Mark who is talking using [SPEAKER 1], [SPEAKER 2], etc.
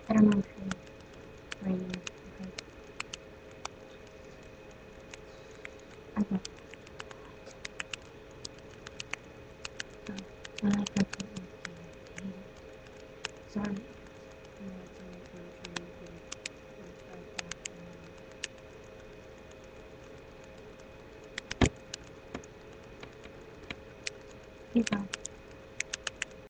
[SPEAKER 1] I don't know if it's raining. Okay. Okay. So, I completely hate it. Sorry. No, it's only for trying to get it right back. Peace out.